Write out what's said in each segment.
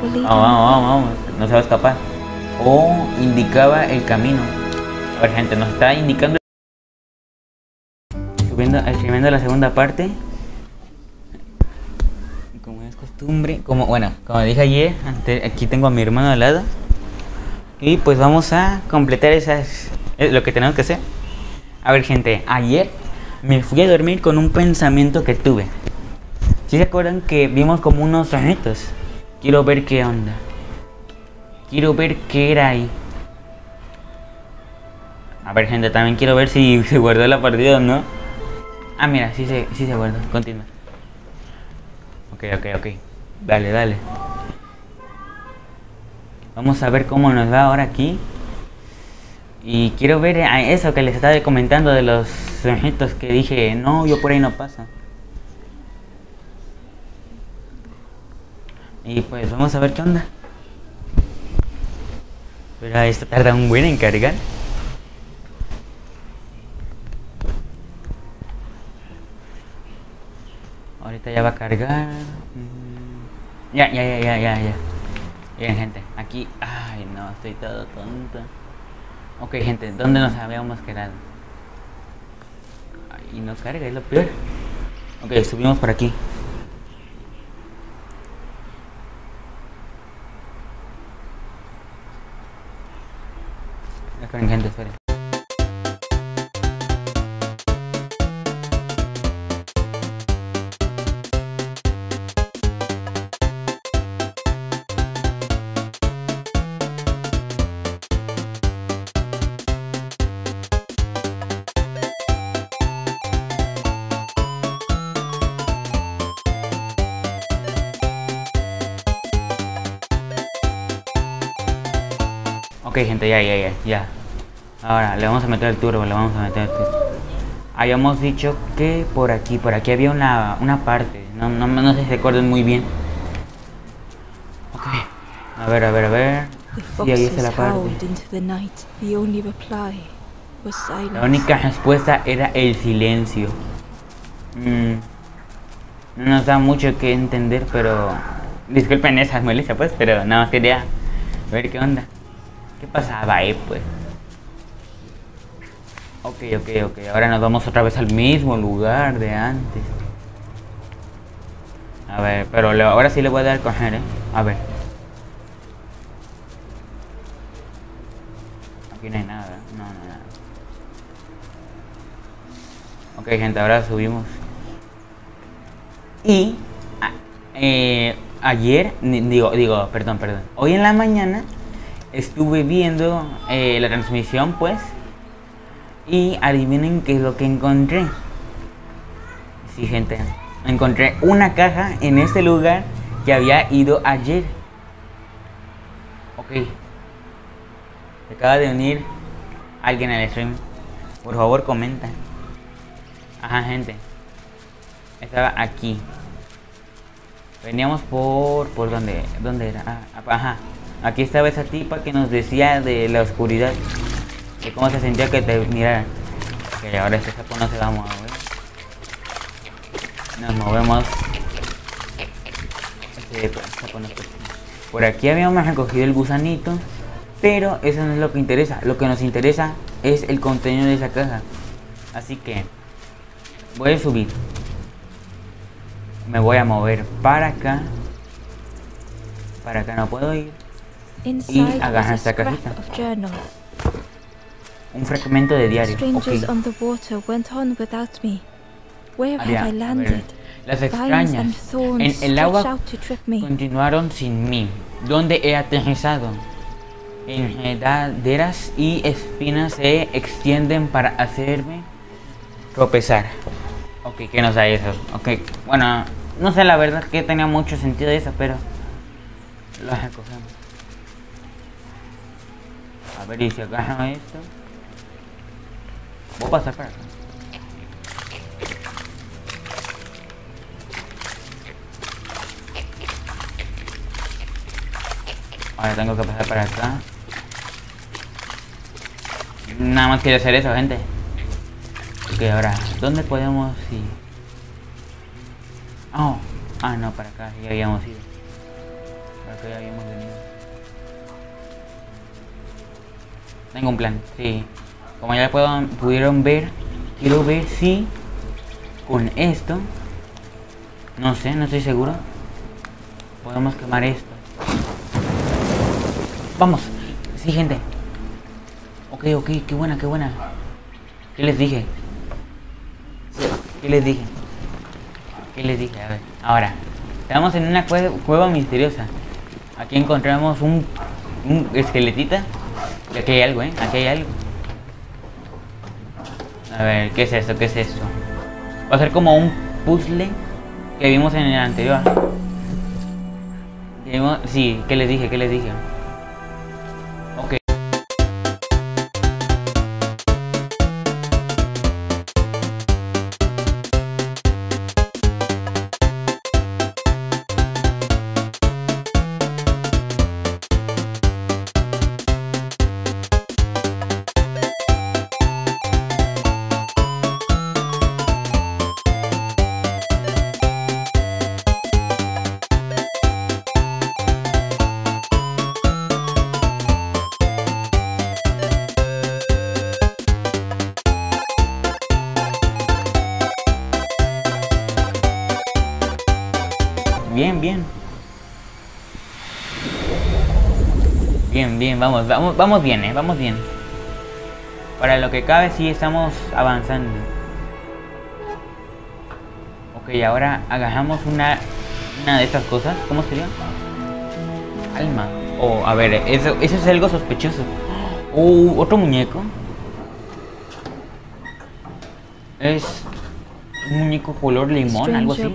leading Vamos, vamos, vamos, vamos. No se va a escapar. O indicaba el camino. A ver, gente, nos está indicando. Escribiendo la segunda parte. Como es costumbre. Como dije ayer, aquí tengo a mi hermano al lado. Y pues vamos a completar lo que tenemos que hacer. A ver, gente, ayer me fui a dormir con un pensamiento que tuve. ¿Sí se acuerdan que vimos como unos sueñitos? Quiero ver qué onda. Quiero ver qué era ahí. A ver, gente, también quiero ver si se guardó la partida o no. Ah, mira, sí se guardó. Continúa. Ok. Dale. Vamos a ver cómo nos va ahora aquí. Y quiero ver eso que les estaba comentando de los sueñitos que dije, no, yo por ahí no paso. Y pues vamos a ver qué onda. Pero esto tarda un buen en cargar. Ahorita ya va a cargar. Ya. Bien, gente, aquí. Ay, no, estoy todo tonto. Ok, gente, ¿dónde nos habíamos quedado? Ay, no carga, es lo peor. Ok, subimos por aquí. Esperen, gente, esperen. Ok, gente, ya. Ahora le vamos a meter el turbo, Habíamos dicho que por aquí había una parte. No sé si se acuerdan muy bien. Ok. A ver. Sí, ahí está la parte. La única respuesta era el silencio. No nos da mucho que entender, pero... Disculpen esas molestias, pues, pero nada más quería ver qué onda. ¿Qué pasaba ahí, pues? Ok. Ahora nos vamos otra vez al mismo lugar de antes. A ver, pero ahora sí le voy a dar a coger, ¿eh? A ver. Aquí no hay nada, no hay nada. Ok, gente, ahora subimos. Y... ayer, perdón. Hoy en la mañana... Estuve viendo la transmisión, pues. Y adivinen qué es lo que encontré. Sí, gente. Encontré una caja en este lugar que había ido ayer. Ok. Se acaba de unir alguien al stream. Por favor, comenta. Ajá, gente. Estaba aquí. Veníamos por ¿dónde era? Ajá. Aquí estaba esa tipa que nos decía de la oscuridad, de cómo se sentía que te miraran. Ok, ahora este sapo no se va a mover. Nos movemos. Este sapo no está. Por aquí habíamos recogido el gusanito, pero eso no es lo que interesa. Lo que nos interesa es el contenido de esa caja. Así que voy a subir. Me voy a mover para acá. Para acá no puedo ir. Y agarra esta cajita. Un fragmento de diario. Okay. Las extrañas en el agua continuaron sin mí. ¿Dónde he aterrizado? Enredaderas y espinas se extienden para hacerme tropezar. Ok, ¿qué nos da eso? Ok, bueno, no sé la verdad que tenía mucho sentido eso, pero lo recogemos. A ver, y si agarro esto. Voy a pasar para acá. Ahora tengo que pasar para acá. Nada más quiero hacer eso, gente. Ok, ahora, ¿dónde podemos ir? Oh, no, para acá, ya habíamos ido. Por acá ya habíamos venido. Tengo un plan, sí. Como ya pudieron ver, quiero ver si con esto, no sé, no estoy seguro, podemos quemar esto. Vamos, sí, gente. Ok, qué buena, qué buena. ¿Qué les dije? ¿Qué les dije? ¿Qué les dije? A ver, ahora, estamos en una cueva misteriosa. Aquí encontramos un esqueletita. Y aquí hay algo, aquí hay algo. A ver, ¿qué es esto? ¿Qué es esto? Va a ser como un puzzle que vimos en el anterior. Sí, ¿qué les dije? ¿Qué les dije? Ok. Bien, bien. Bien, vamos bien, vamos bien. Para lo que cabe sí estamos avanzando. Ok, ahora agarramos una de estas cosas. ¿Cómo sería? Alma. Oh, a ver, eso es algo sospechoso. Otro muñeco. Es un muñeco color limón, algo así.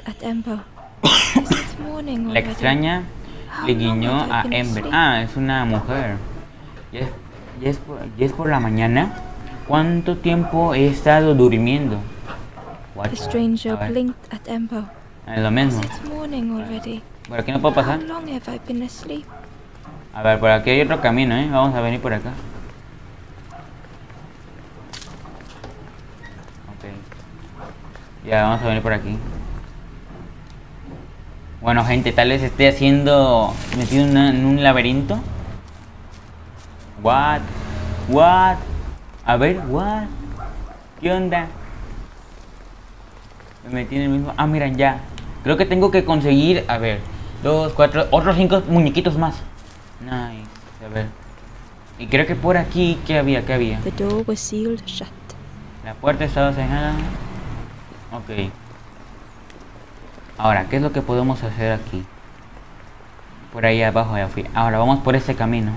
La extraña le guiñó a Ember. Ah, es una mujer. ¿Y es por la mañana? ¿Cuánto tiempo he estado durmiendo? What? The stranger blinked at Ember. Es lo mismo. Is it morning already? ¿Por aquí no puedo pasar? How long have I been asleep? A ver, por aquí hay otro camino, Vamos a venir por acá. Ok. Ya, vamos a venir por aquí. Bueno, gente, tal vez esté metido en un laberinto. What? A ver, what? ¿Qué onda? Me metí en el mismo. Ah, miren, ya. Creo que tengo que conseguir, a ver, 2, 4, otros 5 muñequitos más. Nice. A ver. Y creo que por aquí, ¿qué había? The door was sealed shut. La puerta estaba cerrada. Ok. Ahora, ¿qué es lo que podemos hacer aquí? Por ahí abajo ya fui. Ahora vamos por ese camino.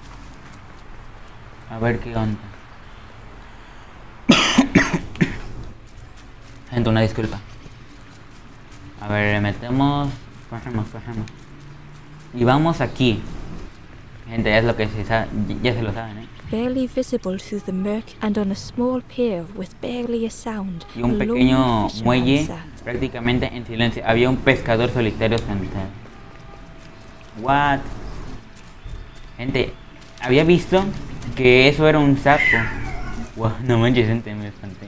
A ver qué onda. Gente, una disculpa. A ver, le metemos. Bajemos. Y vamos aquí. Gente, ya es lo que ya se lo saben, Barely visible through the murk and on a small pier with barely a sound. Y un pequeño muelle prácticamente en silencio. Había un pescador solitario sentado. What? Gente, había visto que eso era un sapo. Wow, no manches, gente, me espanté.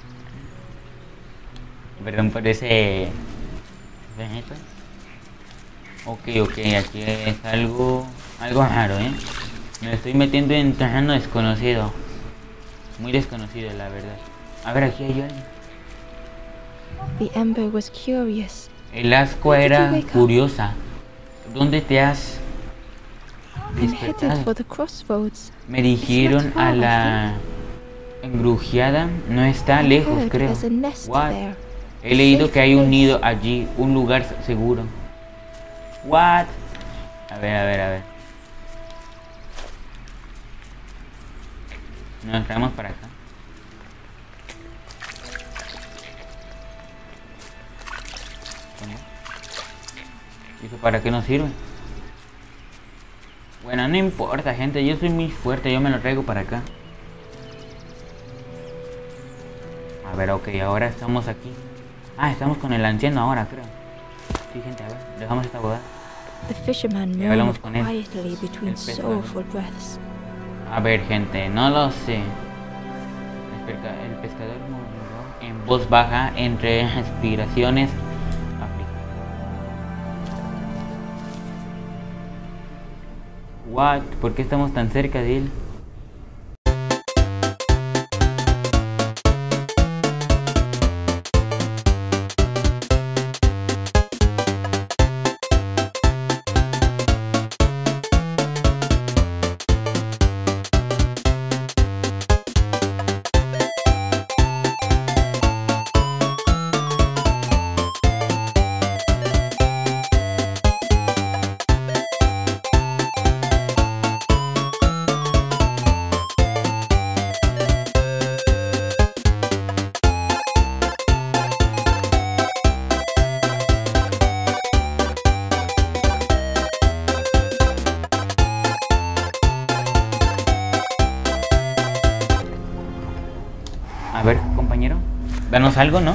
Perdón por ese... ¿Ven esto? Ok, aquí es algo raro, Me estoy metiendo en terreno desconocido. Muy desconocido, la verdad. A ver, aquí hay alguien. The Ember was curious. El ascua era curiosa. ¿Dónde te has despertado? For the crossroads. Me dijeron a la engrujeada. No está lejos, creo. What? He leído que hay un nido allí, un lugar seguro. What? A ver. Nos traemos para acá. ¿Y eso para qué nos sirve? Bueno, no importa, gente. Yo soy muy fuerte. Yo me lo traigo para acá. A ver, ok. Ahora estamos aquí. Ah, estamos con el anciano ahora, creo. Sí, gente, a ver. Dejamos esta boda. The fisherman murmured quietly between sorrowful breaths. A ver, gente, no lo sé. El pescador murmuró en voz baja entre respiraciones. What? ¿Por qué estamos tan cerca de él? A ver, compañero, danos algo, ¿no?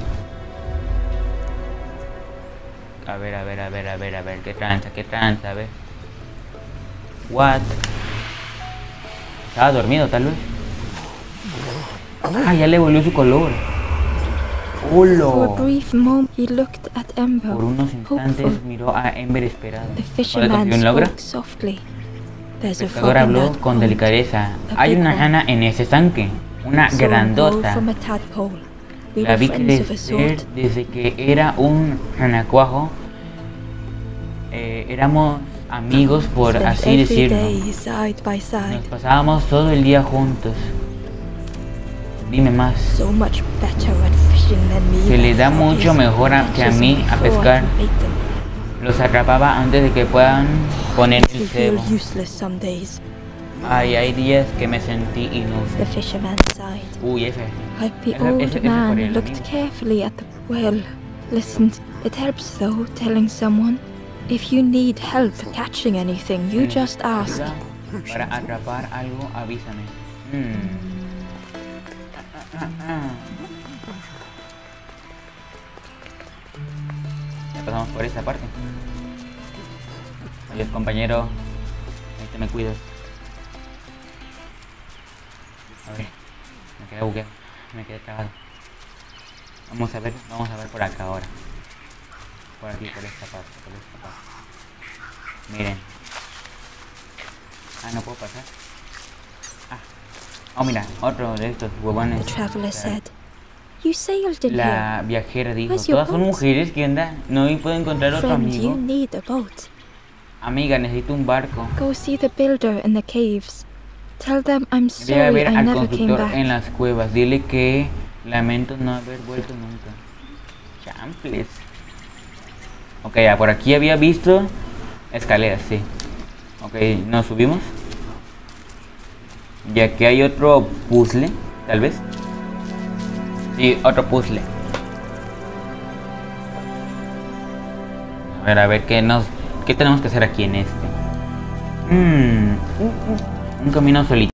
A ver, qué tranza, a ver. What? Estaba dormido, tal vez. Ah, ya le volvió su color. For a ¡Hola! brief moment, he looked at Ember, Por unos instantes hopeful. miró a Ember esperado. The ¿Cuál fisherman un logro? spoke softly. El There's a frog pescador in habló that con pond. delicadeza. A Hay big una one. rana en ese estanque. Una Saw him grow grandota. from a tadpole. We La were vi friends of a crecer sort. desde que era un renacuajo. Éramos amigos, por Spent así every decirlo. day side by Nos side. pasábamos todo el día juntos. Dime más. So much better at fishing than me. Se le that da frog mucho is. mejor que a Catches mí them a before I pescar. can bait them. Los atrapaba antes de que puedan poner Makes me el feel cebo. useless some days. Ay, hay días que me sentí The inútil. fisherman sighed. Uy, ese. Like the Ese old por man el looked amigo. carefully at the well. Listened. It helps though, telling someone. If you need help catching anything, you just ask. Ayuda para atrapar algo, avísame. Ya pasamos por esta parte. Adiós, compañero. Ahí te me cuidas. A ver, me quedé bugueado. Me quedé trabado. Vamos a ver por acá ahora. Por aquí, por esta parte. Miren. Ah, no puedo pasar. Oh, mira, otro de estos The huevones. traveler said, "You sailed in here. La viajera dijo, Where's your todas son boat? mujeres, ¿qué onda? No puedo encontrar otro Friend, you amigo. need a boat. Amiga, necesito un barco. Go see the builder in the caves. Tell them I'm Ve a sorry ver I al never came constructor en back. las cuevas. Dile que lamento no haber vuelto nunca. Champles. Ok, ya, por aquí había visto escaleras, sí. Ok, nos subimos. Y aquí hay otro puzzle, tal vez. Sí, otro puzzle. A ver qué tenemos que hacer aquí en este. Un camino solito.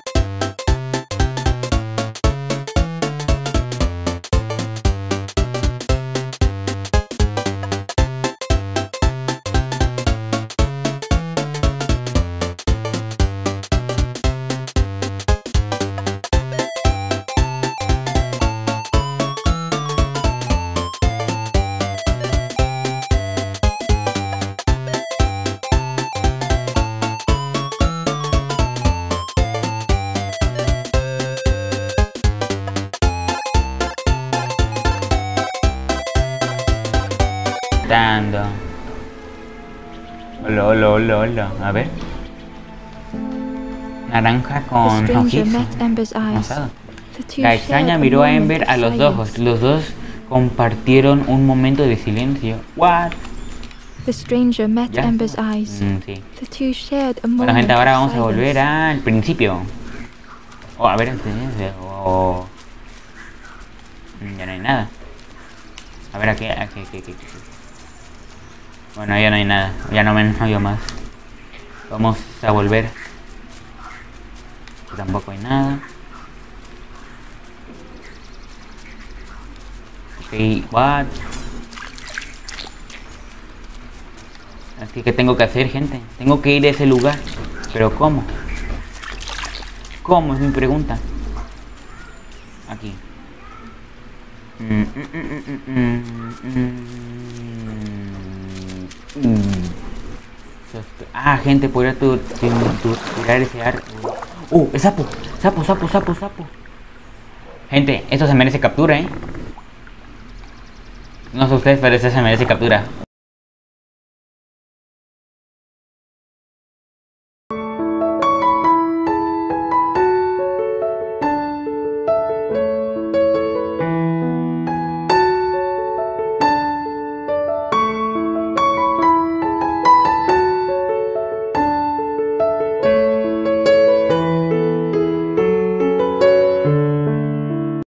Dando. Hola. A ver. Naranja The con stranger rojizo. met Ember's eyes. Rosado. The two La extraña shared a miró a moment Ember of a los silence. ojos. Los dos compartieron un momento de silencio. What? The stranger met ¿Ya? Ember's eyes. Sí. The two shared a Bueno, moment gente, ahora of vamos a volver silence. al principio. Oh, a ver, oh. Ya no hay nada. A ver, aquí. Bueno, ya no hay nada. Ya no veo más. Vamos a volver. Aquí tampoco hay nada. Ok, what? Aquí, ¿qué tengo que hacer, gente? Tengo que ir a ese lugar. ¿Pero cómo? ¿Cómo? Es mi pregunta. Aquí. Ah, gente, podría tirar ese arco. Es sapo. Sapo. Gente, esto se merece captura, No sé ustedes, pero esto se merece captura.